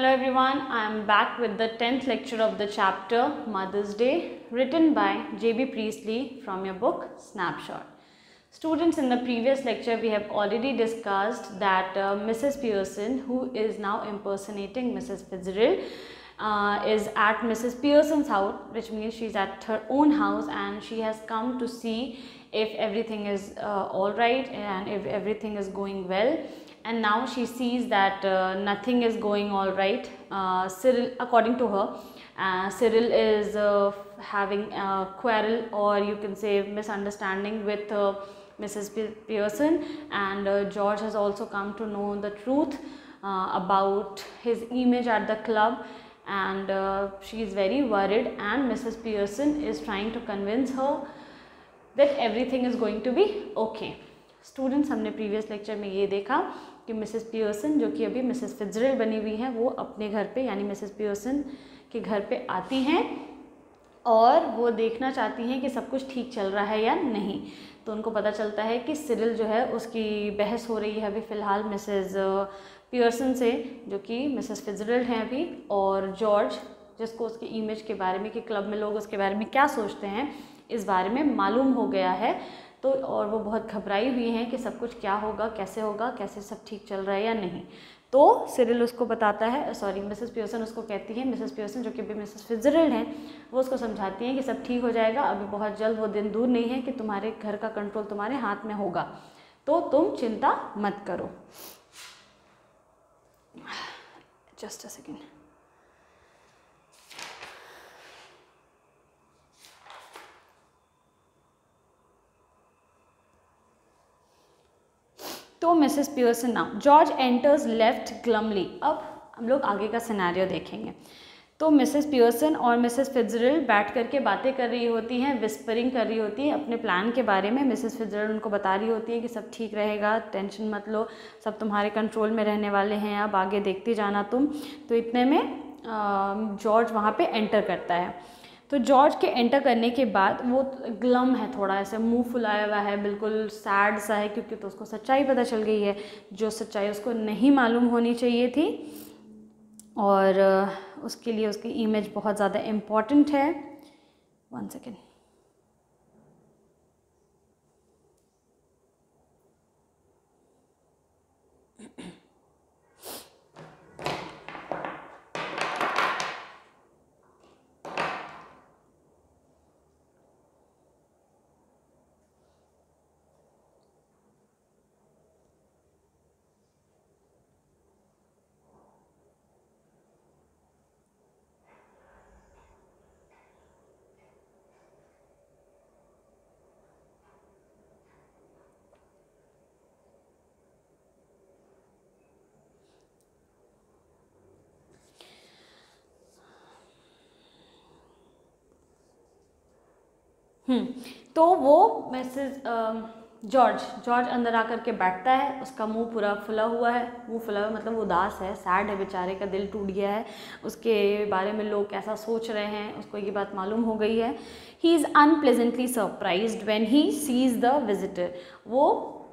Hello everyone, I am back with the 10th lecture of the chapter Mother's Day, written by J.B. Priestley from your book Snapshot. Students, in the previous lecture we have already discussed that Mrs. Pearson, who is now impersonating Mrs. Fitzgerald, is at Mrs. Pearson's house, which means she is at her own house, and she has come to see if everything is alright and if everything is going well. And now she sees that nothing is going all right. Cyril, according to her, Cyril is having a quarrel, or you can say misunderstanding, with Mrs. Pearson, and George has also come to know the truth about his image at the club, and she is very worried, and Mrs. Pearson is trying to convince her that everything is going to be okay. Students, हमने previous lecture में ये देखा कि Mrs Pearson, जो कि अभी Mrs फिट्जरेल्ड बनी हुई हैं, वो अपने घर पे यानी मिसेस पियर्सन के घर पे आती हैं और वो देखना चाहती हैं कि सब कुछ ठीक चल रहा है या नहीं। तो उनको पता चलता है कि सिरिल जो है उसकी बहस हो रही है अभी फ़िलहाल मिसेस पियर्सन से, जो कि मिसेस फिट्जरेल्ड हैं अभी, और जॉर्ज, जिसको उसकी इमेज के बारे में कि क्लब में लोग उसके बारे में क्या सोचते हैं इस बारे में मालूम हो गया है। तो और वो बहुत घबराई हुई हैं कि सब कुछ क्या होगा, कैसे सब ठीक चल रहा है या नहीं। तो सिरिल उसको बताता है, मिसेस पियर्सन उसको कहती है, मिसेस पियर्सन जो कि अभी मिसेस फिट्जरेल्ड हैं, वो उसको समझाती हैं कि सब ठीक हो जाएगा, अभी बहुत जल्द वो दिन दूर नहीं है कि तुम्हारे घर का कंट्रोल तुम्हारे हाथ में होगा, तो तुम चिंता मत करो। Just a second. तो Mrs Pearson now George enters left glumly. अब हम लोग आगे का सिनेरियो देखेंगे। तो मिसेस पियर्सन और मिसेस फिट्जरेल्ड बैठ करके बातें कर रही होती हैं, विस्परिंग कर रही होती हैं अपने प्लान के बारे में। मिसेस फिट्जरेल्ड उनको बता रही होती है कि सब ठीक रहेगा, टेंशन मत लो, सब तुम्हारे कंट्रोल में रहने वाले हैं, अब आगे देखती जाना तुम। तो इतने में जॉर्ज वहाँ पे एंटर करता है। तो जॉर्ज के एंटर करने के बाद वो ग्लम है, थोड़ा ऐसे मुंह फुलाया हुआ है, बिल्कुल सैड सा है, क्योंकि तो उसको सच्चाई पता चल गई है, जो सच्चाई उसको नहीं मालूम होनी चाहिए थी, और उसके लिए उसकी इमेज बहुत ज़्यादा इम्पॉर्टेंट है। 1 सेकेंड। तो वो मैसेज जॉर्ज अंदर आकर के बैठता है, उसका मुंह पूरा फुला हुआ है, मतलब उदास है, सैड है, बेचारे का दिल टूट गया है, उसके बारे में लोग कैसा सोच रहे हैं उसको ये बात मालूम हो गई है। He is unpleasantly surprised when he sees the visitor. वो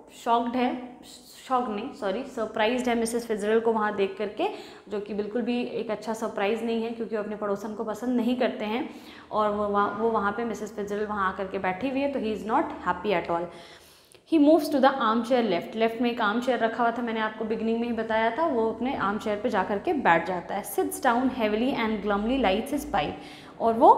सरप्राइज्ड है मिसेस फिट्जरेल्ड को वहाँ देख करके, जो कि बिल्कुल भी एक अच्छा सरप्राइज़ नहीं है, क्योंकि वो अपने पड़ोसन को पसंद नहीं करते हैं, और वो वहाँ पे मिसेस फिट्जरेल्ड वहाँ आकर के बैठी हुई है, तो he is not happy at all. He moves to the armchair left में एक आर्म चेयर रखा हुआ था, मैंने आपको बिगिनिंग में ही बताया था, वो अपने आर्म चेयर पर जा करके बैठ जाता है। Sits down heavily and glumly lights his pipe, और वो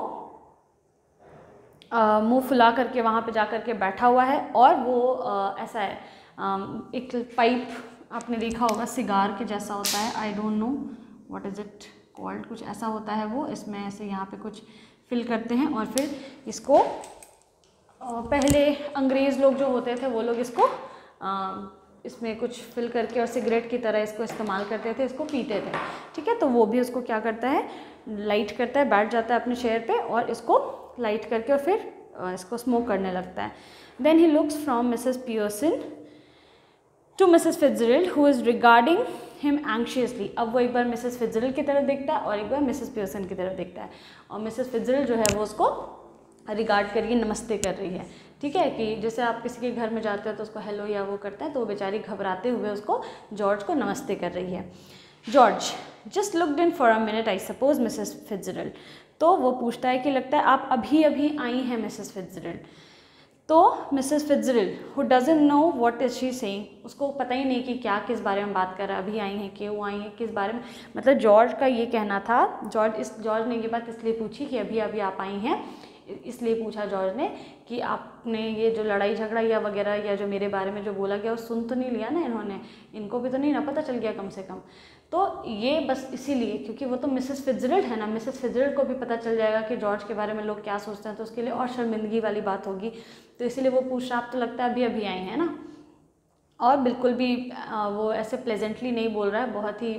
मुँह फुला करके वहाँ पे जा करके बैठा हुआ है, और वो ऐसा है, एक पाइप आपने देखा होगा सिगार के जैसा होता है, I don't know what is it called, कुछ ऐसा होता है वो, इसमें ऐसे यहाँ पे कुछ फिल करते हैं, और फिर इसको पहले अंग्रेज़ लोग जो होते थे वो लोग इसको इसमें कुछ फिल करके और सिगरेट की तरह इसको इस्तेमाल करते थे, इसको पीते थे, ठीक है। तो वो भी उसको क्या करता है, लाइट करता है, बैठ जाता है अपने चेयर पे और इसको लाइट करके और फिर इसको स्मोक करने लगता है। Then he looks from Mrs Pearson to Mrs Fitzgerald who is regarding him anxiously. अब वो एक बार मिसेस फिट्जरेल्ड की तरफ देखता है और एक बार मिसेस पियर्सन की तरफ देखता है, और मिसेस फिट्जरेल्ड जो है वो उसको रिगार्ड करिए नमस्ते कर रही है, ठीक है। कि जैसे आप किसी के घर में जाते हो तो उसको हेलो या वो करता है, तो वो बेचारी घबराते हुए उसको जॉर्ज को नमस्ते कर रही है। George just looked in for a minute I suppose Mrs Fitzgerald. तो वो पूछता है कि लगता है आप अभी अभी आई हैं मिसेस फिट्जरेल्ड। तो Mrs Fitzgerald who doesn't know what is she saying, उसको पता ही नहीं कि क्या किस बारे में बात कर रहा है, अभी आई हैं, क्यों आई हैं, किस बारे में। मतलब जॉर्ज का ये कहना था, जॉर्ज ने ये बात इसलिए पूछी कि अभी अभी आप आई हैं, इसलिए पूछा जॉर्ज ने कि आपने ये जो लड़ाई झगड़ा या वगैरह या जो मेरे बारे में जो बोला गया वो सुन तो नहीं लिया ना इन्होंने, इनको भी तो नहीं ना पता चल गया कम से कम। तो ये बस इसीलिए, क्योंकि वो तो मिसेस फिट्जरेल्ड है ना, मिसेस फिट्जरेल्ड को भी पता चल जाएगा कि जॉर्ज के बारे में लोग क्या सोचते हैं, तो उसके लिए और शर्मिंदगी वाली बात होगी। तो इसीलिए वो पूछ रहा, आप तो लगता है अभी अभी आए हैं ना। और बिल्कुल भी वो ऐसे प्लेजेंटली नहीं बोल रहा है, बहुत ही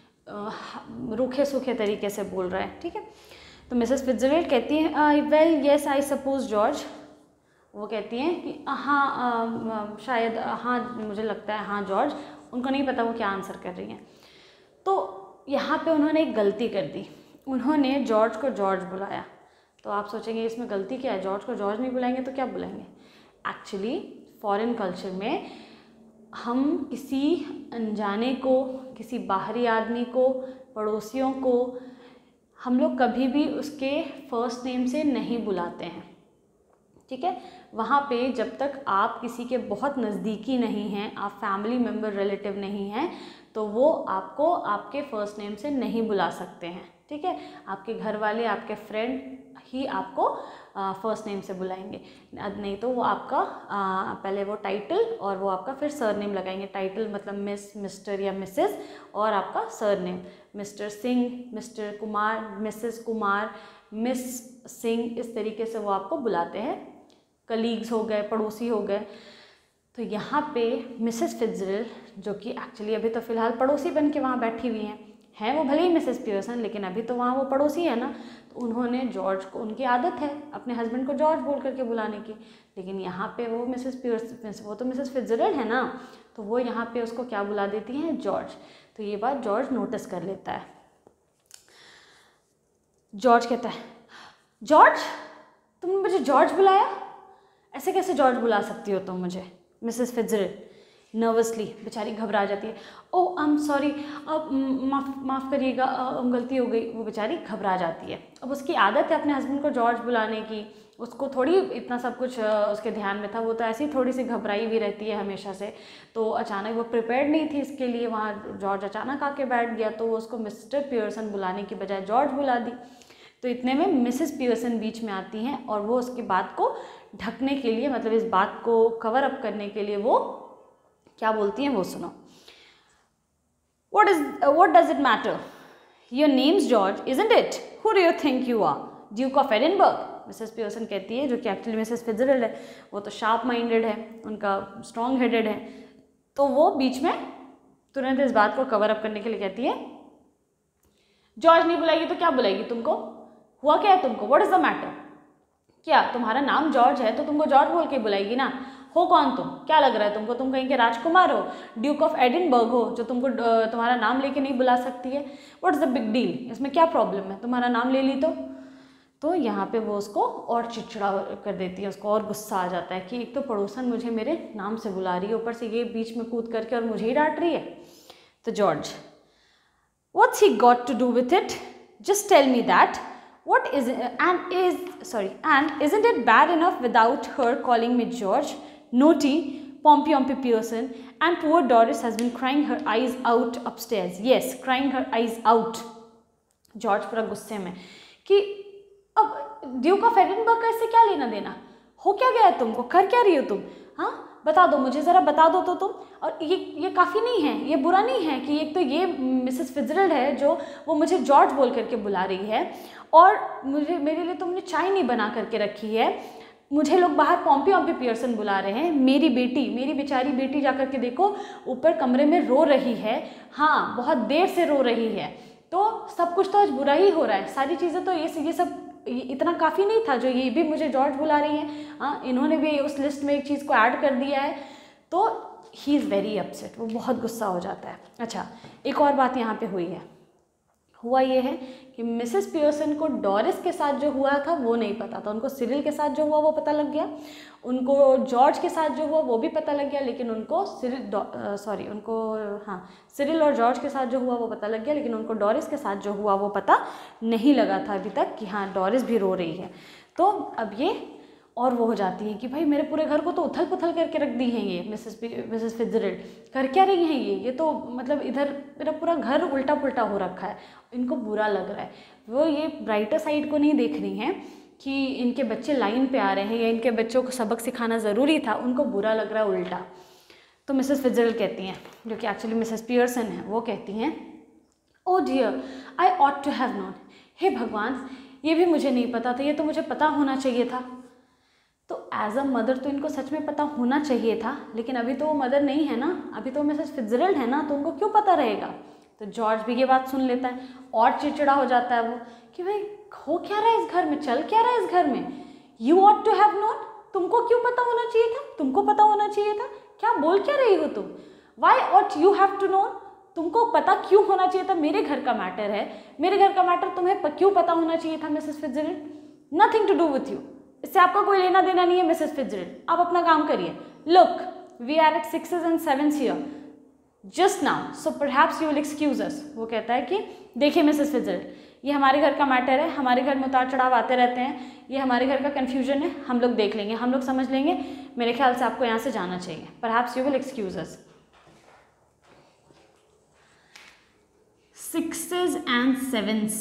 रूखे सूखे तरीके से बोल रहा है, ठीक है। तो मिसेस फिट्जरेल्ड कहती हैं well yes I suppose George, वो कहती हैं कि हाँ शायद, हाँ मुझे लगता है, हाँ जॉर्ज। उनको नहीं पता वो क्या आंसर कर रही हैं। तो यहाँ पे उन्होंने एक गलती कर दी, उन्होंने जॉर्ज को जॉर्ज बुलाया। तो आप सोचेंगे इसमें गलती क्या है, जॉर्ज को जॉर्ज नहीं बुलाएंगे तो क्या बुलाएंगे। एक्चुअली फॉरेन कल्चर में हम किसी अनजाने को, किसी बाहरी आदमी को, पड़ोसियों को हम लोग कभी भी उसके फर्स्ट नेम से नहीं बुलाते हैं, ठीक है। वहाँ पे जब तक आप किसी के बहुत नज़दीकी नहीं हैं, आप फैमिली मेम्बर रिलेटिव नहीं हैं, तो वो आपको आपके फर्स्ट नेम से नहीं बुला सकते हैं, ठीक है। आपके घर वाले, आपके फ्रेंड ही आपको फर्स्ट नेम से बुलाएंगे, नहीं तो वो आपका पहले वो टाइटल और वो आपका फिर सरनेम लगाएंगे। टाइटल मतलब मिस, मिस्टर या मिसेस, और आपका surname mister Singh, mister Kumar, Mrs Kumar, Miss Singh, इस तरीके से वो आपको बुलाते हैं। कलीग्स हो गए, पड़ोसी हो गए। तो यहाँ पे मिसेस फिट्जरेल्ड, जो कि एक्चुअली अभी तो फ़िलहाल पड़ोसी बन के वहाँ बैठी हुई हैं वो भले ही मिसेस पियर्सन, लेकिन अभी तो वहाँ वो पड़ोसी है ना। तो उन्होंने जॉर्ज को, उनकी आदत है अपने हस्बैंड को जॉर्ज बोल करके बुलाने की, लेकिन यहाँ पे वो मिसेस पियर्सन, वो तो मिसेस फिट्जरेल्ड है ना, तो वो यहाँ पे उसको क्या बुला देती हैं, जॉर्ज। तो ये बात जॉर्ज नोटिस कर लेता है। जॉर्ज कहता है, जॉर्ज तुमने मुझे जॉर्ज बुलाया, ऐसे कैसे जॉर्ज बुला सकती हो तुम मुझे। मिसेस फिट्जरेल्ड नर्वसली बेचारी घबरा जाती है। ओह आई एम सॉरी, अब माफ़ करिएगा, गलती हो गई। वो बेचारी घबरा जाती है। अब उसकी आदत है अपने हस्बैंड को जॉर्ज बुलाने की, उसको थोड़ी इतना सब कुछ उसके ध्यान में था, वो तो ऐसी थोड़ी सी घबराई हुई रहती है हमेशा से। तो अचानक वो प्रिपेयर्ड नहीं थी इसके लिए, वहाँ जॉर्ज अचानक आके बैठ गया, तो वो उसको मिस्टर पियर्सन बुलाने की बजाय जॉर्ज बुला दी। तो इतने में मिसेस पियर्सन बीच में आती हैं और वो उसकी बात को ढकने के लिए, मतलब इस बात को कवर अप करने के लिए वो क्या बोलती हैं वो सुनो। What does it matter? Your name's George, isn't it? Who do you think you are? Duke of Edinburgh? Mrs Pearson कहती है, जो कि एक्चुअली मिसेस फिट्जरेल्ड है, वो तो शार्प माइंडेड है, उनका स्ट्रॉन्ग हेडेड है। तो वो बीच में तुरंत इस बात को कवर अप करने के लिए कहती है, जॉर्ज नहीं बुलाएगी तो क्या बुलाएगी तुमको, हुआ क्या है तुमको, व्हाट इज द मैटर, क्या तुम्हारा नाम जॉर्ज है तो तुमको जॉर्ज बोल के बुलाएगी ना। हो कौन तुम, क्या लग रहा है तुमको, तुम कहीं के राजकुमार हो, ड्यूक ऑफ एडिनबर्ग हो, जो तुमको तुम्हारा नाम लेके नहीं बुला सकती है। What is the big deal, इसमें क्या प्रॉब्लम है, तुम्हारा नाम ले ली तो यहाँ पे वो उसको और चिड़चिड़ा कर देती है, उसको और गुस्सा आ जाता है कि एक तो पड़ोसन मुझे मेरे नाम से बुला रही है, ऊपर से ये बीच में कूद करके और मुझे ही डांट रही है। तो George, what's he got to do with it, just tell me that, what is and isn't it bad enough without her calling me George? Naughty Pompey Pearson, and poor Doris has been crying her eyes out upstairs. Yes, crying her eyes out. George पूरा गुस्से में कि अब Duke of Edinburgh का इससे क्या लेना देना, हो क्या गया है तुमको, कर क्या रही हो तुम, हाँ बता दो मुझे, ज़रा बता दो तो तुम। और ये काफ़ी नहीं है, ये बुरा नहीं है कि एक तो ये मिसेस फिट्जरेल्ड है जो वो मुझे जॉर्ज बोल करके बुला रही है, और मेरे लिए तुमने चाय नहीं बना करके रखी है, मुझे लोग बाहर पॉम्पी पियर्सन बुला रहे हैं, मेरी बेचारी बेटी जा कर के देखो ऊपर कमरे में रो रही है, हाँ बहुत देर से रो रही है। तो सब कुछ तो आज बुरा ही हो रहा है, सारी चीज़ें तो ये सब इतना काफ़ी नहीं था जो ये भी मुझे जॉर्ज बुला रही हैं, हाँ इन्होंने भी उस लिस्ट में एक चीज़ को ऐड कर दिया है। तो ही इज़ वेरी अपसेट, वो बहुत गुस्सा हो जाता है। अच्छा, एक और बात यहाँ पे हुई है, हुआ ये है कि मिसेस पियर्सन को डोरिस के साथ जो हुआ था वो नहीं पता था, उनको सिरिल के साथ जो हुआ वो पता लग गया, उनको जॉर्ज के साथ जो हुआ वो भी पता लग गया, लेकिन उनको सिरिल और जॉर्ज के साथ जो हुआ वो पता लग गया, लेकिन उनको डोरिस के साथ जो हुआ वो पता नहीं लगा था अभी तक कि हाँ डोरिस भी रो रही है। तो अब ये और वो हो जाती है कि भाई मेरे पूरे घर को तो उथल पुथल करके रख दी है ये मिसेस फिट्जजेराल्ड, कर क्या रही हैं ये तो मतलब इधर मेरा पूरा घर उल्टा पुल्टा हो रखा है, इनको बुरा लग रहा है। वो ये ब्राइटर साइड को नहीं देख रही हैं कि इनके बच्चे लाइन पे आ रहे हैं या इनके बच्चों को सबक सिखाना ज़रूरी था, उनको बुरा लग रहा है उल्टा। तो मिसेस फिट्जजेराल्ड कहती हैं, जो कि एक्चुअली मिसेस पियर्सन है, वो कहती हैं, oh dear I ought to have known, हे भगवान ये भी मुझे नहीं पता था, ये तो मुझे पता होना चाहिए था। तो एज अ मदर तो इनको सच में पता होना चाहिए था, लेकिन अभी तो वो मदर नहीं है ना, अभी तो मिसेस फिट्जजेराल्ड है ना, तो उनको क्यों पता रहेगा। तो जॉर्ज भी ये बात सुन लेता है और चिड़चिड़ा हो जाता है वो कि भाई हो क्या रहा है इस घर में, चल क्या रहा है इस घर में, you ought to have known, तुमको क्यों पता होना चाहिए था, तुमको पता होना चाहिए था, क्या बोल क्या रही हो तुम, why ought you have to known, तुमको पता क्यों होना चाहिए था, मेरे घर का मैटर है, मेरे घर का मैटर तुम्हें क्यों पता होना चाहिए था Mrs Fitzgerald, nothing to do with you, इससे आपका कोई लेना देना नहीं है मिसेस फिट्जजेराल्ड, आप अपना काम करिए। Look we are at 6s and 7s here just now so perhaps you will excuse us. वो कहता है कि देखिए मिसेस फिट्जजेराल्ड, ये हमारे घर का मैटर है, हमारे घर में उतार चढ़ाव आते रहते हैं, ये हमारे घर का कन्फ्यूजन है, हम लोग देख लेंगे, हम लोग समझ लेंगे, मेरे ख्याल से आपको यहाँ से जाना चाहिए, perhaps you will excuse us. 6s and 7s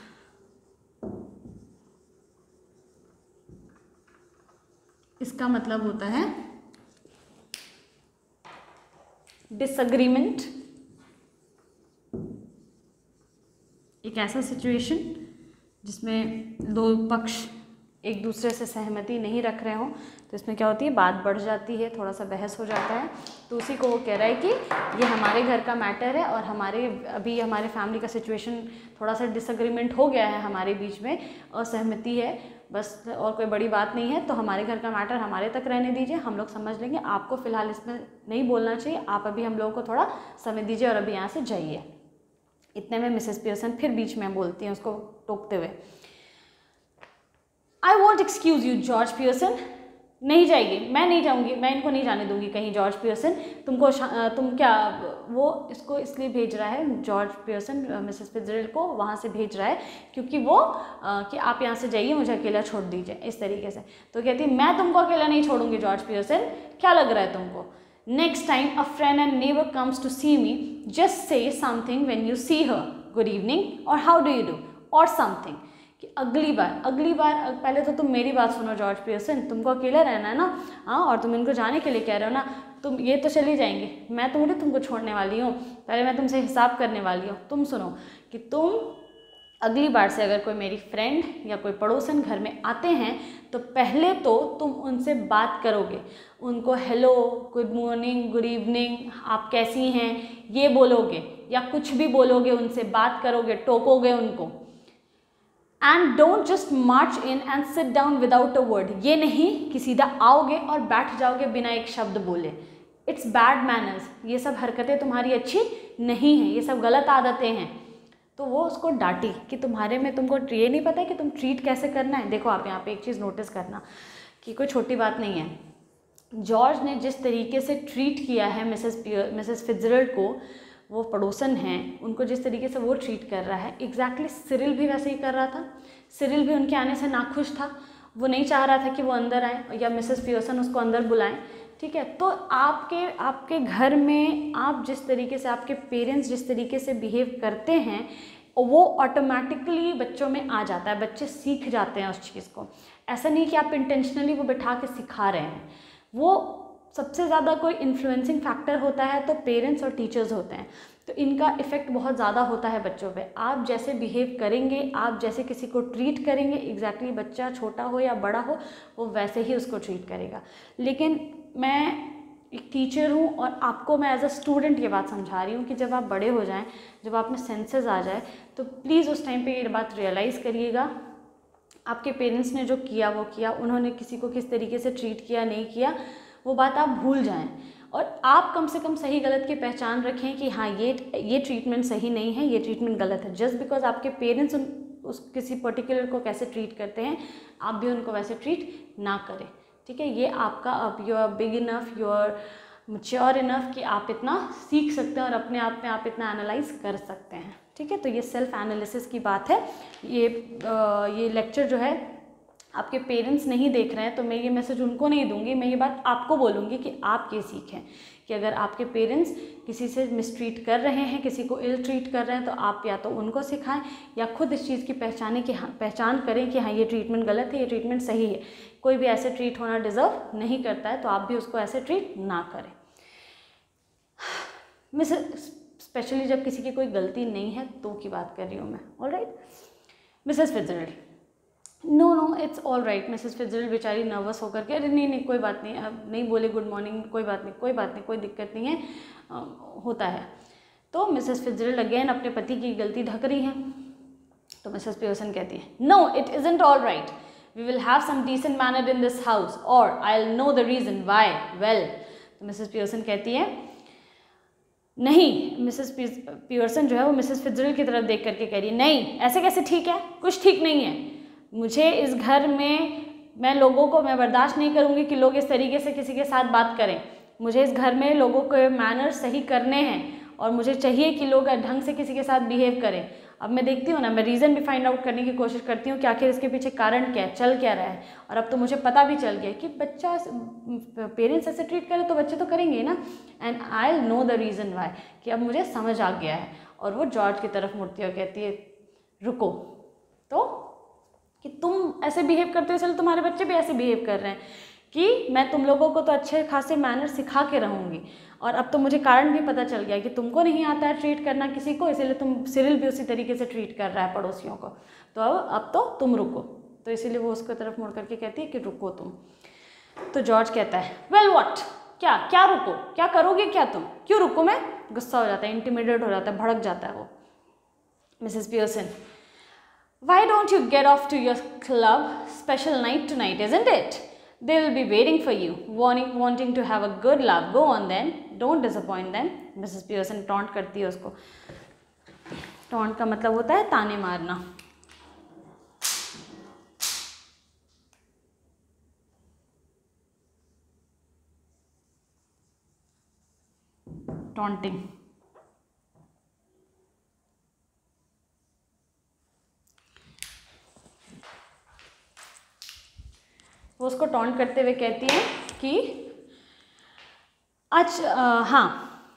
इसका मतलब होता है डिसएग्रीमेंट, एक ऐसा सिचुएशन जिसमें दो पक्ष एक दूसरे से सहमति नहीं रख रहे हों, तो इसमें क्या होती है, बात बढ़ जाती है, थोड़ा सा बहस हो जाता है। तो उसी को वो कह रहा है कि ये हमारे घर का मैटर है और अभी हमारे फैमिली का सिचुएशन थोड़ा सा डिसएग्रीमेंट हो गया है, हमारे बीच में असहमति है बस, और कोई बड़ी बात नहीं है, तो हमारे घर का मैटर हमारे तक रहने दीजिए, हम लोग समझ लेंगे, आपको फ़िलहाल इसमें नहीं बोलना चाहिए, आप अभी हम लोगों को थोड़ा समय दीजिए और अभी यहाँ से जाइए। इतने में मिसेस पियर्सन फिर बीच में बोलती हैं उसको टोकते हुए, I won't excuse you George Pearson, नहीं जाएगी, मैं नहीं जाऊँगी, मैं इनको नहीं जाने दूंगी कहीं जॉर्ज पियर्सन, तुम क्या, वो इसको इसलिए भेज रहा है जॉर्ज पियर्सन मिसेस फिट्जजेराल्ड को वहाँ से भेज रहा है क्योंकि वो कि आप यहाँ से जाइए, मुझे अकेला छोड़ दीजिए, इस तरीके से। तो कहती है मैं तुमको अकेला नहीं छोड़ूंगी जॉर्ज पियर्सन, क्या लग रहा है तुमको, next time a friend and neighbour comes to see me just say something when you see her, good evening और हाउ डू यू डू और समथिंग, कि अगली बार पहले तो तुम मेरी बात सुनो जॉर्ज पियर्सन, तुमको अकेला रहना है ना, हाँ, और तुम इनको जाने के लिए कह रहे हो ना, तुम ये तो चली जाएंगे, मैं तुमको छोड़ने वाली हूँ, पहले मैं तुमसे हिसाब करने वाली हूँ, तुम सुनो कि तुम अगली बार से अगर कोई मेरी फ्रेंड या कोई पड़ोसन घर में आते हैं तो पहले तो तुम उनसे बात करोगे, उनको hello, good morning, good evening, आप कैसी हैं ये बोलोगे या कुछ भी बोलोगे, उनसे बात करोगे, टोकोगे उनको। And don't just march in and sit down without a word, ये नहीं कि सीधा आओगे और बैठ जाओगे बिना एक शब्द बोले, इट्स बैड मैनर्स, ये सब हरकतें तुम्हारी अच्छी नहीं हैं, ये सब गलत आदतें हैं। तो वो उसको डांटी कि तुम्हारे में तुमको ये नहीं पता है कि तुम ट्रीट कैसे करना है। देखो आप यहाँ पे एक चीज़ नोटिस करना कि कोई छोटी बात नहीं है, जॉर्ज ने जिस तरीके से ट्रीट किया है मिसेस फिट्जजेराल्ड को, वो पड़ोसन हैं, उनको जिस तरीके से वो ट्रीट कर रहा है, एग्जैक्टली सिरिल भी वैसे ही कर रहा था। सिरिल भी उनके आने से नाखुश था, वो नहीं चाह रहा था कि वो अंदर आए या मिसेस पियर्सन उसको अंदर बुलाएं, ठीक है। तो आपके घर में आप जिस तरीके से, आपके पेरेंट्स जिस तरीके से बिहेव करते हैं वो ऑटोमेटिकली बच्चों में आ जाता है, बच्चे सीख जाते हैं उस चीज़ को। ऐसा नहीं कि आप इंटेंशनली वो बिठा के सिखा रहे हैं, वो सबसे ज़्यादा कोई इन्फ्लुएंसिंग फैक्टर होता है तो पेरेंट्स और टीचर्स होते हैं, तो इनका इफ़ेक्ट बहुत ज़्यादा होता है बच्चों पे। आप जैसे बिहेव करेंगे, आप जैसे किसी को ट्रीट करेंगे, एग्जैक्टली बच्चा छोटा हो या बड़ा हो वो वैसे ही उसको ट्रीट करेगा। लेकिन मैं एक टीचर हूँ और आपको मैं एज अ स्टूडेंट ये बात समझा रही हूँ कि जब आप बड़े हो जाएं, जब आप में सेंसेस आ जाए, तो प्लीज़ उस टाइम पे ये बात रियलाइज़ करिएगा, आपके पेरेंट्स ने जो किया वो किया, उन्होंने किसी को किस तरीके से ट्रीट किया नहीं किया, वो बात आप भूल जाएं और आप कम से कम सही गलत की पहचान रखें कि हाँ ये ट्रीटमेंट सही नहीं है, ये ट्रीटमेंट गलत है। जस्ट बिकॉज आपके पेरेंट्स उस किसी पर्टिकुलर को कैसे ट्रीट करते हैं, आप भी उनको वैसे ट्रीट ना करें, ठीक है। ये आपका, अब you are big enough, you are mature enough कि आप इतना सीख सकते हैं और अपने आप में आप इतना एनालाइज कर सकते हैं, ठीक है। तो ये सेल्फ एनालिसिस की बात है। ये लेक्चर जो है आपके पेरेंट्स नहीं देख रहे हैं तो मैं ये मैसेज उनको नहीं दूंगी, मैं ये बात आपको बोलूँगी कि आप ये सीखें कि अगर आपके पेरेंट्स किसी से मिसट्रीट कर रहे हैं, किसी को इल ट्रीट कर रहे हैं, तो आप या तो उनको सिखाएं या खुद इस चीज़ की पहचान करें कि हाँ ये ट्रीटमेंट गलत है, ये ट्रीटमेंट सही है। कोई भी ऐसे ट्रीट होना डिज़र्व नहीं करता है, तो आप भी उसको ऐसे ट्रीट ना करें। स्पेशली जब किसी की कोई गलती नहीं है तो की बात कर रही हूँ मैं। All right, Mrs Fitzgerald, no it's all right. Mrs Fitzgerald बेचारी नर्वस होकर के, अरे नहीं कोई बात नहीं, अब नहीं बोले गुड मॉर्निंग, कोई बात नहीं, कोई दिक्कत नहीं है, होता है। तो मिसेस फिट्जरल्ड अगेन अपने पति की गलती ढक रही हैं। तो मिसेस पियर्सन कहती है, no it isn't all right, we will have some decent manner in this house और I will know the reason why. Well, तो मिसेस पियर्सन कहती है नहीं, मिसेस पियर्सन जो है वो मिसेस फिट्जरल्ड की तरफ देख करके कह रही है, नहीं ऐसे कैसे ठीक है, कुछ ठीक नहीं है। मुझे इस घर में, मैं बर्दाश्त नहीं करूँगी कि लोग इस तरीके से किसी के साथ बात करें। मुझे इस घर में लोगों के मैनर सही करने हैं और मुझे चाहिए कि लोग ढंग से किसी के साथ बिहेव करें। अब मैं देखती हूँ ना, मैं रीज़न भी फाइंड आउट करने की कोशिश करती हूँ कि आखिर इसके पीछे कारण क्या है, चल क्या रहा है। और अब तो मुझे पता भी चल गया कि बच्चा, पेरेंट्स ऐसे ट्रीट करे तो बच्चे तो करेंगे ना, and I will know the reason why, कि अब मुझे समझ आ गया है। और वो जॉर्ज की तरफ मुड़ती है और कहती है, रुको, तो कि तुम ऐसे बिहेव करते हो, इसलिए तुम्हारे बच्चे भी ऐसे बिहेव कर रहे हैं कि मैं तुम लोगों को तो अच्छे खासे मैनर सिखा के रहूँगी। और अब तो मुझे कारण भी पता चल गया कि तुमको नहीं आता है ट्रीट करना किसी को, इसीलिए सिरिल भी उसी तरीके से ट्रीट कर रहा है पड़ोसियों को। तो अब तो तुम रुको। तो इसीलिए वो उसकी तरफ मुड़ करके कहती है कि रुको तुम। तो जॉर्ज कहता है, वेल व्हाट, क्या रुको, क्या करोगे क्या तुम, क्यों रुको मैं? गुस्सा हो जाता है, इंटिमिडेट हो जाता है, भड़क जाता है वो। Mrs Pearson, why don't you get off to your club? Special night tonight, isn't it? They will be waiting for you, wanting to have a good laugh. Go on then, don't disappoint them. Mrs. Pearson taunt करती है उसको। Taunt का मतलब होता है ताने मारना। Taunting. वो उसको टॉन्ट करते हुए कहती है कि हाँ,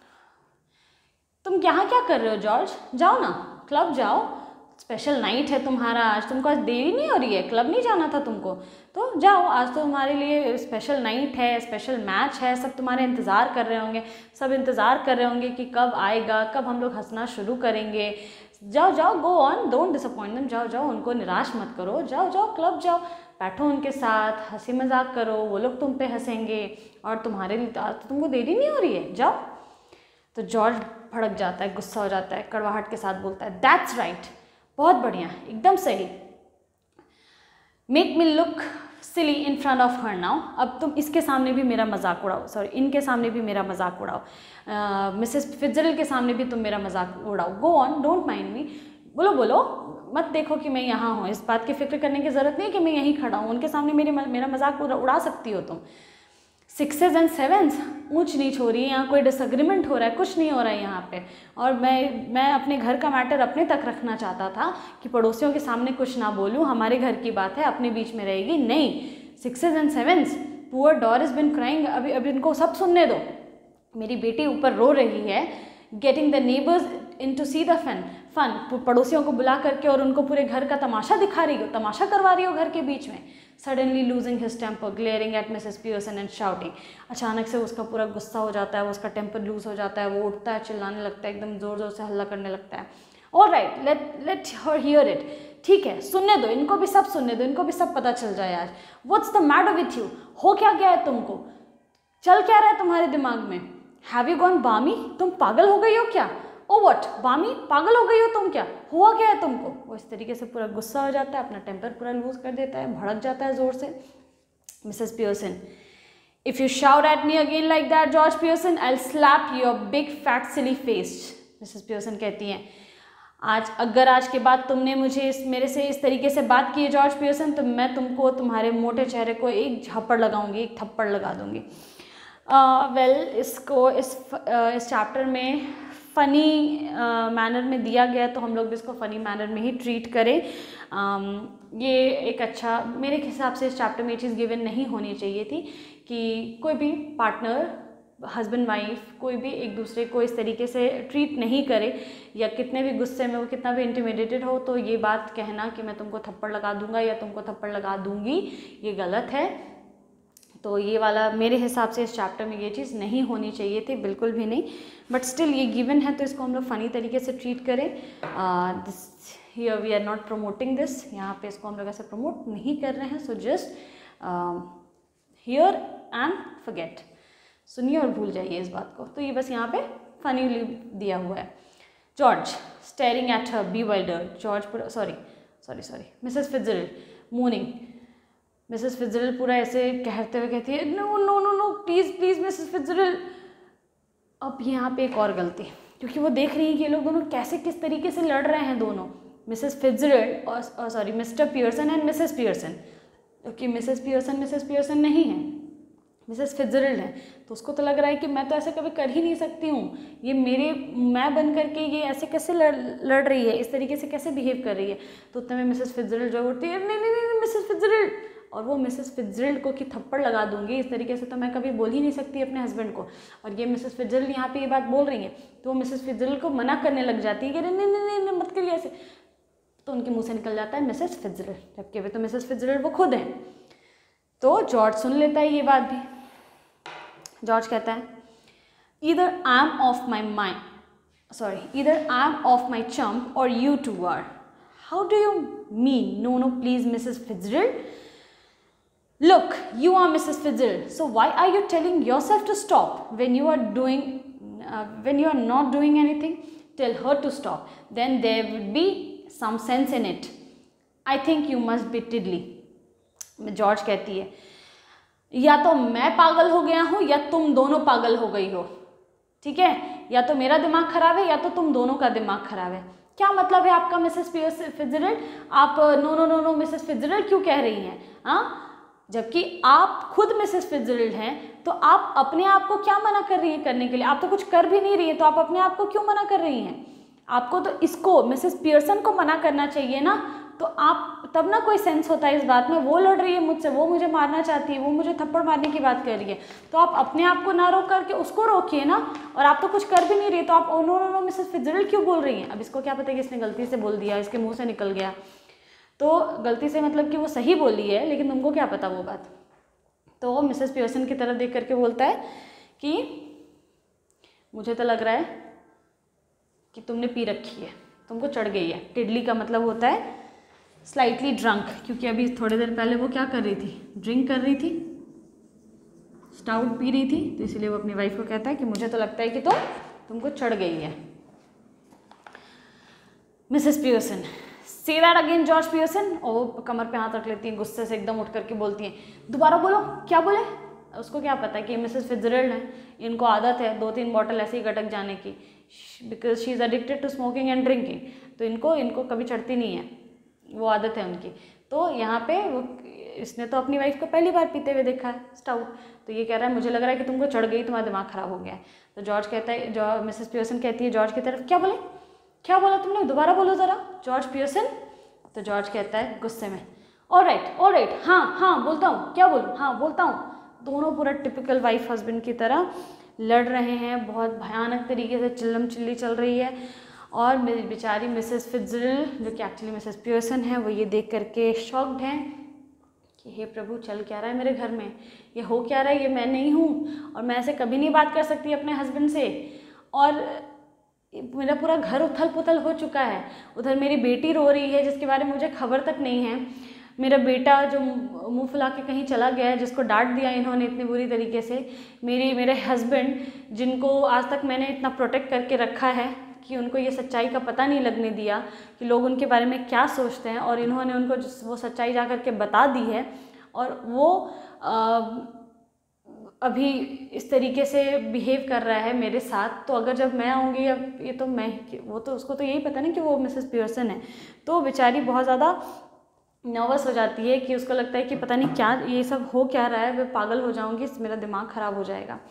तुम यहाँ क्या कर रहे हो जॉर्ज, जाओ ना क्लब जाओ, स्पेशल नाइट है तुम्हारा आज, तुमको आज देरी नहीं हो रही है, क्लब नहीं जाना था तुमको, तो जाओ, आज तो तुम्हारे लिए स्पेशल नाइट है, स्पेशल मैच है, सब तुम्हारे इंतज़ार कर रहे होंगे, सब इंतज़ार कर रहे होंगे कि कब आएगा, कब हम लोग हंसना शुरू करेंगे। जाओ, go on, don't disappoint them, जाओ, उनको निराश मत करो, जाओ क्लब जाओ, बैठो उनके साथ, हंसी मजाक करो, वो लोग तुम पे हंसेंगे और तुम्हारे लिए तो तुमको देरी नहीं हो रही है, जाओ। तो जॉर्ज भड़क जाता है, गुस्सा हो जाता है, कड़वाहट के साथ बोलता है, दैट्स राइट, बहुत बढ़िया, एकदम सही, make me look silly in front of her now. अब तुम इसके सामने भी मेरा मजाक उड़ाओ, इनके सामने भी मेरा मजाक उड़ाओ, मिसेस फिट्जरल्ड के सामने भी तुम मेरा मजाक उड़ाओ, go on, don't mind me, बोलो, मत देखो कि मैं यहाँ हूँ, इस बात की फिक्र करने की ज़रूरत नहीं कि मैं यहीं खड़ा हूँ, उनके सामने मेरा मजाक उड़ा सकती हो तुम। 6s and 7s ऊंच नीच हो रही है, यहाँ कोई डिसएग्रीमेंट हो रहा है, कुछ नहीं हो रहा है यहाँ पे, और मैं अपने घर का मैटर अपने तक रखना चाहता था कि पड़ोसियों के सामने कुछ ना बोलूँ, हमारे घर की बात है, अपने बीच में रहेगी, नहीं, 6s and 7s, poor Doris been crying, अभी इनको सब सुनने दो, मेरी बेटी ऊपर रो रही है, getting the neighbours in to see the fun, पड़ोसियों को बुला करके और उनको पूरे घर का तमाशा दिखा रही हो, तमाशा करवा रही हो घर के बीच में। Suddenly losing his temper, glaring at Mrs Pearson and shouting, अचानक से उसका पूरा गुस्सा हो जाता है, वो उसका टेम्पर लूज हो जाता है, वो उठता है, चिल्लाने लगता है, एकदम ज़ोर ज़ोर से हल्ला करने लगता है। All right, let her hear it, ठीक है, सुनने दो, इनको भी सब सुनने दो, इनको भी सब पता चल जाए यार। What's the matter with you, हो क्या गया है तुमको, चल क्या रहा है तुम्हारे दिमाग में, हैव यू गॉन बामी, तुम पागल हो गई हो क्या, ओ व्हाट, बामी, पागल हो गई हो तुम क्या, हुआ क्या है तुमको। वो इस तरीके से पूरा गुस्सा हो जाता है, अपना टेम्पर पूरा लूज कर देता है, भड़क जाता है ज़ोर से। Mrs Pearson, If you shout at me again like that, George Pearson, I'll slap your big fat silly face. Mrs Pearson कहती हैं, अगर आज के बाद तुमने मेरे से इस तरीके से बात की है जॉर्ज पियर्सन, तो मैं तुमको, तुम्हारे मोटे चेहरे को एक झापड़ लगाऊंगी, एक थप्पड़ लगा दूंगी। इसको इस चैप्टर में फ़नी मैनर में दिया गया, तो हम लोग भी इसको फ़नी मैनर में ही ट्रीट करें। ये एक अच्छा, मेरे हिसाब से इस चैप्टर में ये चीज़ गिवन नहीं होनी चाहिए थी कि कोई भी पार्टनर, हस्बैंड वाइफ, कोई भी एक दूसरे को इस तरीके से ट्रीट नहीं करे, या कितने भी गुस्से में हो, कितना भी इंटिमिडेटेड हो, तो ये बात कहना कि मैं तुमको थप्पड़ लगा दूंगा या तुमको थप्पड़ लगा दूंगी, ये गलत है। तो ये वाला मेरे हिसाब से इस चैप्टर में ये चीज़ नहीं होनी चाहिए थी, बिल्कुल भी नहीं। बट स्टिल ये गिवन है, तो इसको हम लोग फ़नी तरीके से ट्रीट करें। Here we are not promoting this, यहाँ पे इसको हम लोग ऐसे प्रमोट नहीं कर रहे हैं। So just hear and forget, सुनिए और भूल जाइए इस बात को। तो ये बस यहाँ पे फनीली दिया हुआ है। George staring at her bewildered, George पूरा sorry Mrs Fitzgerald moaning, Mrs Fitzgerald पूरा ऐसे कहते हुए कहती है, no no no no please Mrs Fitzgerald. अब यहाँ पे एक और गलती, क्योंकि वो देख रही है कि ये लोग दोनों कैसे किस तरीके से लड़ रहे हैं दोनों, मिसेस फिट्जरेल्ड और Mr Pearson and Mrs Pearson, क्योंकि मिसेस पियर्सन नहीं है, मिसेस फिट्जरेल्ड है। तो उसको तो लग रहा है कि मैं तो ऐसे कभी कर ही नहीं सकती हूँ, ये मैं बन करके ये ऐसे कैसे लड़ रही है, इस तरीके से कैसे बिहेव कर रही है। तो उतने में मिसेस फिट्जरेल्ड जो उठती है, नहीं मिसेस फिट्जरेल्ड, और वो मिसेस फिट्जरेल्ड को कि थप्पड़ लगा दूंगी, इस तरीके से तो मैं कभी बोल ही नहीं सकती अपने हस्बैंड को। और ये मिसेस फिट्जरेल्ड यहाँ पे ये बात बोल रही है, तो वो मिसेस फिट्जरेल्ड को मना करने लग जाती है कि नहीं मत करिए ऐसे। तो उनके मुँह से निकल जाता है मिसेस फिट्जरेल्ड, जबकि वे तो मिसेस फिट्जरेल्ड वो खुद हैं। तो जॉर्ज सुन लेता है ये बात भी। जॉर्ज कहता है, either I'm off my chump or you two are. How do you mean? No, please, Mrs. Fitzgerald. Look, you are Mrs. Fitzgerald. So why are you telling yourself to stop when you are not doing anything? Tell her to stop. Then there would be some sense in it. I think you must be tiddly. George कहती है, या तो मैं पागल हो गया हूँ या तुम दोनों पागल हो गई हो, ठीक है, या तो मेरा दिमाग खराब है या तो तुम दोनों का दिमाग खराब है। क्या मतलब है आपका मिसेस फिट्जरेल्ड? आप नो मिसेस फिट्जरेल्ड क्यों कह रही हैं? हाँ, जबकि आप खुद मिसेस फिट्जरेल्ड हैं, तो आप अपने आप को क्या मना कर रही है करने के लिए? आप तो कुछ कर भी नहीं रही है, तो आप अपने आप को क्यों मना कर रही हैं? आपको तो इसको मिसेस पियर्सन को मना करना चाहिए ना, तो आप तब ना कोई सेंस होता है इस बात में। वो लड़ रही है मुझसे, वो मुझे मारना चाहती है, वो मुझे थप्पड़ मारने की बात कर रही है, तो आप अपने आप को ना रोक करके उसको रोकिए ना। और आप तो कुछ कर भी नहीं रही, तो आप नो मिसेस फिट्जरेल्ड क्यों बोल रही हैं? अब इसको क्या पता कि इसने गलती से बोल दिया, इसके मुँह से निकल गया, तो गलती से मतलब कि वो सही बोली है, लेकिन तुमको क्या पता वो बात। तो वो मिसेस पियर्सन की तरफ देख करके बोलता है कि मुझे तो लग रहा है कि तुमने पी रखी है, तुमको चढ़ गई है। टिडली का मतलब होता है स्लाइटली ड्रंक, क्योंकि अभी थोड़ी देर पहले वो क्या कर रही थी, ड्रिंक कर रही थी, स्टाउट पी रही थी, तो इसलिए वो अपनी वाइफ को कहता है कि मुझे तो लगता है कि तुमको चढ़ गई है। Mrs Pearson, say that again George Pearson. और वो कमर पे हाथ रख लेती है, गुस्से से एकदम उठ करके बोलती हैं, दोबारा बोलो, क्या बोले? उसको क्या पता है कि मिसेस फिट्जरेल्ड है, इनको आदत है 2-3 बॉटल ऐसे ही गटक जाने की, because she is addicted to smoking and drinking. तो इनको कभी चढ़ती नहीं है, वो आदत है उनकी। तो यहाँ पे वो, इसने तो अपनी वाइफ को पहली बार पीते हुए देखा है स्टाउट, तो ये कह रहा है मुझे लग रहा है कि तुमको चढ़ गई, तुम्हारा दिमाग खराब हो गया है। तो जॉर्ज कहता है, मिसेस पियर्सन कहती है जॉर्ज की तरफ, क्या बोला तुमने, दोबारा बोलो ज़रा जॉर्ज पियर्सन। तो जॉर्ज कहता है गुस्से में, ऑल राइट, हाँ बोलता हूँ, क्या बोलूँ, हाँ बोलता हूँ। दोनों पूरा टिपिकल वाइफ हस्बैंड की तरह लड़ रहे हैं, बहुत भयानक तरीके से चिल्लम चिल्ली चल रही है। और मेरी बेचारी मिसेस फिट्जरेल्ड, जो कि एक्चुअली मिसेस पियर्सन है, वो ये देख करके शॉक्ड हैं कि हे प्रभु, चल क्या रहा है मेरे घर में, ये हो क्या रहा है, ये मैं नहीं हूँ, और मैं ऐसे कभी नहीं बात कर सकती अपने हस्बैंड से, और मेरा पूरा घर उथल पुथल हो चुका है। उधर मेरी बेटी रो रही है जिसके बारे में मुझे खबर तक नहीं है, मेरा बेटा जो मुंह फुला के कहीं चला गया है, जिसको डांट दिया इन्होंने इतनी बुरी तरीके से, मेरे हस्बैंड जिनको आज तक मैंने इतना प्रोटेक्ट करके रखा है कि उनको ये सच्चाई का पता नहीं लगने दिया कि लोग उनके बारे में क्या सोचते हैं, और इन्होंने उनको वो सच्चाई जा कर के बता दी है, और वो अभी इस तरीके से बिहेव कर रहा है मेरे साथ, तो अगर जब मैं आऊँगी, अब ये तो मैं, वो तो उसको तो यही पता नहीं कि वो मिसेस पियर्सन है, तो बेचारी बहुत ज़्यादा नर्वस हो जाती है कि उसको लगता है कि पता नहीं क्या ये सब हो क्या रहा है, मैं पागल हो जाऊँगी, मेरा दिमाग ख़राब हो जाएगा।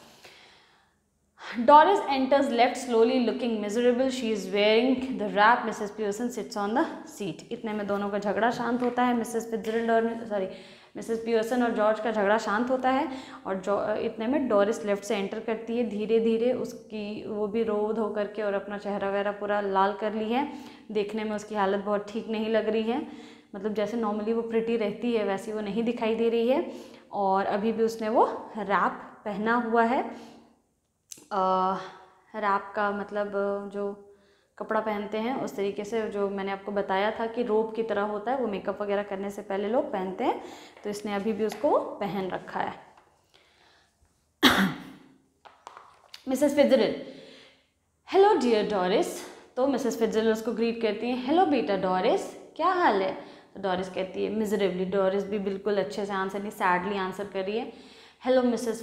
Doris enters left slowly looking miserable. She is wearing the wrap. Mrs. Pearson sits on the seat. इतने में दोनों का झगड़ा शांत होता है। मिसेस पियर्सन और जॉर्ज का झगड़ा शांत होता है और इतने में डॉरिस लेफ्ट से एंटर करती है धीरे धीरे। उसकी वो भी रो धो करके और अपना चेहरा वगैरह पूरा लाल कर ली है। देखने में उसकी हालत बहुत ठीक नहीं लग रही है, मतलब जैसे नॉर्मली वो प्रिटी रहती है वैसी वो नहीं दिखाई दे रही है। और अभी भी उसने वो रैप पहना हुआ है। रैप का मतलब जो कपड़ा पहनते हैं उस तरीके से, जो मैंने आपको बताया था कि रोब की तरह होता है, वो मेकअप वगैरह करने से पहले लोग पहनते हैं, तो इसने अभी भी उसको पहन रखा है। Mrs Fitzgerald, hello dear Doris. तो मिसेस फिट्जरेल उसको ग्रीट करती हैं, हेलो बेटा डॉरिस, क्या हाल है? तो डॉरिस कहती है मिजरेबली। डॉरिस भी बिल्कुल अच्छे से आंसर नहीं, सैडली आंसर कर रही है। Hello Mrs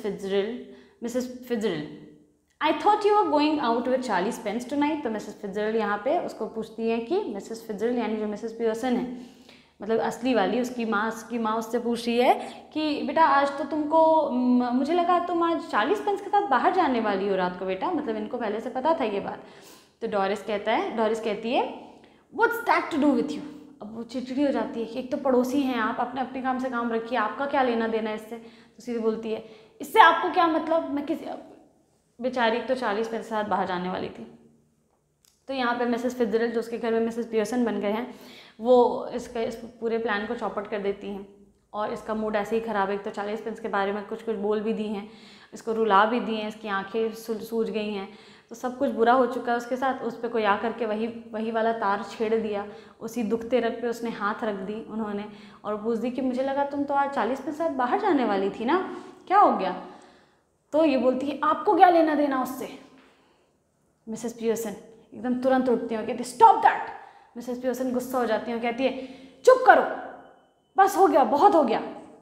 Fitzgerald, I thought you are going out with Charlie Spence tonight. तो मिसेस फिट्जरेल यहाँ पे उसको पूछती है कि मिसेस फिट्जरेल यानी जो मिसेस पियर्सन है, मतलब असली वाली, उसकी माँ उससे पूछ रही है कि बेटा आज तो तुमको, मुझे लगा तुम आज चार्ली स्पेंस के साथ बाहर जाने वाली हो रात को बेटा, मतलब इनको पहले से पता था ये बात। तो डॉरिस कहती है what's that to do with you. अब वो चिड़चिड़ी हो जाती है कि एक तो पड़ोसी हैं आप, अपने काम से काम रखिए, आपका क्या लेना देना है इससे। तो सीधे बोलती है इससे आपको क्या मतलब, मैं किसी, बेचारी तो चार्ली स्पेंस के साथ बाहर जाने वाली थी। तो यहाँ पे मिसेस फिट्जरेल जो उसके घर में मिसेस पियर्सन बन गए हैं, वो इस पूरे प्लान को चौपट कर देती हैं और इसका मूड ऐसे ही ख़राब है। एक तो चार्ली स्पेंस के बारे में कुछ बोल भी दी हैं, इसको रुला भी दी हैं, इसकी आंखें सूज गई हैं, तो सब कुछ बुरा हो चुका है उसके साथ। उस पर कोई आ करके वही वाला तार छेड़ दिया, उसी दुखते रग पे उसने हाथ रख दी उन्होंने और पूछ दी कि मुझे लगा तुम तो आज चार्ली स्पेंस के साथ बाहर जाने वाली थी ना, क्या हो गया? तो ये बोलती है आपको क्या लेना देना उससे। मिसेस पियर्सन एकदम तुरंत उठती हैं, कहती है स्टॉप दैट। मिसेस पियर्सन गुस्सा हो जाती हैं, कहती है चुप करो, बस हो गया, बहुत हो गया।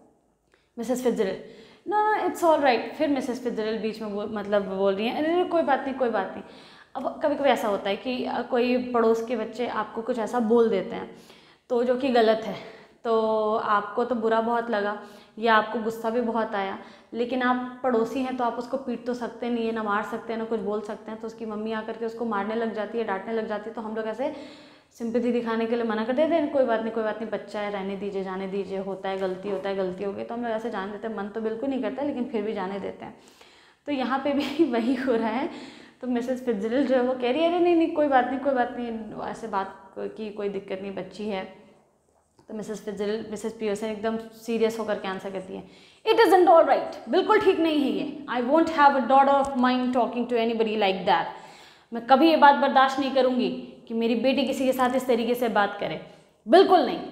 Mrs Fitzgerald no it's all right. फिर मिसेस फिट्जरेल बीच में बोल रही हैं अरे कोई बात नहीं। अब कभी कभी ऐसा होता है कि कोई पड़ोस के बच्चे आपको कुछ ऐसा बोल देते हैं तो जो कि गलत है, तो आपको तो बुरा बहुत लगा या आपको गुस्सा भी बहुत आया, लेकिन आप पड़ोसी हैं तो आप उसको पीट तो सकते नहीं है, ना मार सकते हैं, ना कुछ बोल सकते हैं। तो उसकी मम्मी आकर के उसको मारने लग जाती है, डांटने लग जाती है, तो हम लोग ऐसे सिंपैथी दिखाने के लिए मना कर देते हैं, कोई बात नहीं, बच्चा है, रहने दीजिए, जाने दीजिए, होता है, गलती हो गई, तो हम लोग ऐसे जाने देते हैं। मन तो बिल्कुल नहीं करता लेकिन फिर भी जाने देते हैं। तो यहाँ पे भी वही हो रहा है। तो मिसेस फिट्जरेल जो है वो कह रही है अरे नहीं कोई बात नहीं, ऐसे बात की कोई दिक्कत नहीं, बच्ची है। तो मिसेस पियर्सन एकदम सीरियस होकर के आंसर करती है इट इज़न्ट ऑल राइट, बिल्कुल ठीक नहीं है ये। I won't have a daughter of mind talking to anybody like that. मैं कभी ये बात बर्दाश्त नहीं करूँगी कि मेरी बेटी किसी के साथ इस तरीके से बात करे, बिल्कुल नहीं।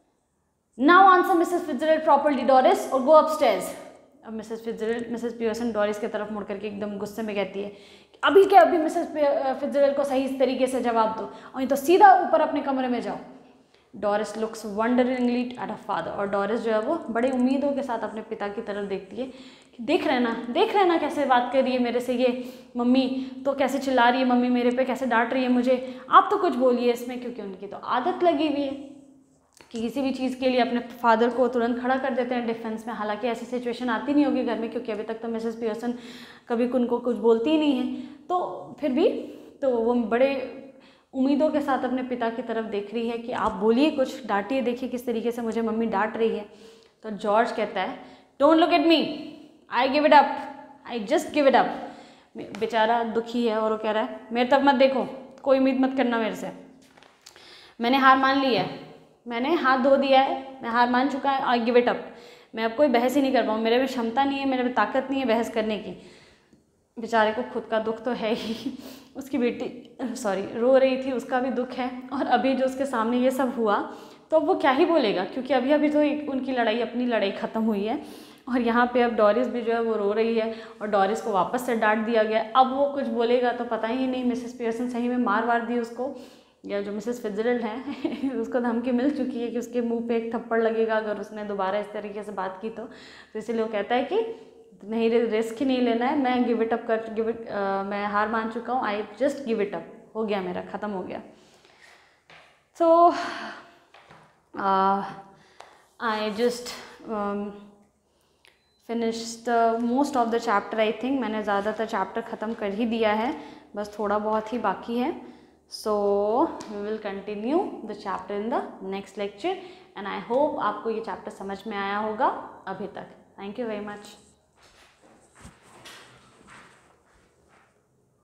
Now answer Mrs Fitzgerald properly Doris और गो अपस्टेयर्स। अब मिसेस पियर्सन डॉरिस की तरफ मुड़ करके एकदम गुस्से में कहती है अभी के अभी मिसेस फिट्जरेल को सही तरीके से जवाब दो और नहीं तो सीधा ऊपर अपने कमरे में जाओ। Doris looks wonderingly at her father. और डॉरिस जो है वो बड़े उम्मीदों के साथ अपने पिता की तरफ देखती है कि देख रहे ना कैसे बात कर रही है मेरे से, ये मम्मी तो कैसे चिल्ला रही है, मम्मी मेरे पे कैसे डांट रही है मुझे, आप तो कुछ बोलिए इसमें। क्योंकि उनकी तो आदत लगी हुई है कि किसी भी चीज़ के लिए अपने फादर को तुरंत खड़ा कर देते हैं डिफेंस में। हालांकि ऐसी सिचुएशन आती नहीं होगी घर में, क्योंकि अभी तक तो मिसेस पियर्सन कभी उनको कुछ बोलती ही नहीं है, तो फिर भी तो वो बड़े उम्मीदों के साथ अपने पिता की तरफ देख रही है कि आप बोलिए कुछ, डांटिए, देखिए किस तरीके से मुझे मम्मी डांट रही है। तो जॉर्ज कहता है don't look at me, I give it up, I just give it up. बेचारा दुखी है और वो कह रहा है मेरे तक मत देखो, कोई उम्मीद मत करना मेरे से, मैंने हार मान ली है, मैंने हाथ धो दिया है, मैं हार मान चुका है, आई गिव इट अप। मैं अब कोई बहस ही नहीं कर पाऊँ, मेरे में क्षमता नहीं है, मेरे में ताकत नहीं है बहस करने की। बेचारे को खुद का दुख तो है ही, उसकी बेटी रो रही थी, उसका भी दुख है, और अभी जो उसके सामने ये सब हुआ तो वो क्या ही बोलेगा, क्योंकि अभी तो उनकी अपनी लड़ाई ख़त्म हुई है। और यहाँ पे अब डॉरिस भी जो है वो रो रही है और डॉरिस को वापस से डांट दिया गया। अब वो कुछ बोलेगा तो पता ही नहीं, मिसेस पियर्सन सही में मार दी उसको, या जो मिसेस फिट्जरेल है उसको धमकी मिल चुकी है कि उसके मुंह पे एक थप्पड़ लगेगा अगर उसने दोबारा इस तरीके से बात की तो इसलिए वो कहता है कि नहीं, रिस्क ही नहीं लेना है। मैं मैं हार मान चुका हूँ। I just give it up, हो गया मेरा, ख़त्म हो गया। So I just finish the most of the chapter. I think मैंने ज़्यादातर चैप्टर ख़त्म कर ही दिया है, बस थोड़ा बहुत ही बाकी है। So we will continue the chapter in the next lecture and I hope आपको ये चैप्टर समझ में आया होगा अभी तक। Thank you very much.